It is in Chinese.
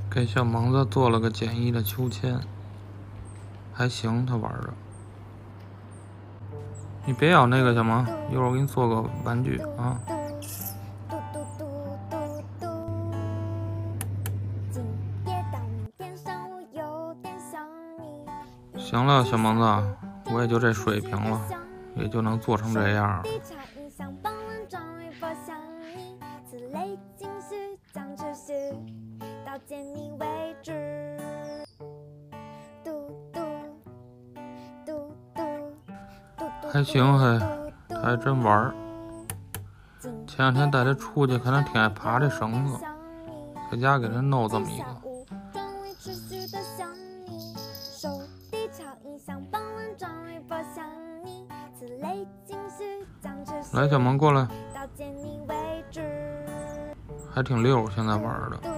给小萌子做了个简易的秋千，还行，他玩着。你别咬那个小萌，一会儿我给你做个玩具啊。行了，小萌子，我也就这水平了，也就能做成这样了。还行嘿，他还真玩儿。前两天带他出去，看他挺爱爬这绳子，在家给他弄这么一个。来，小萌过来，还挺溜，现在玩的。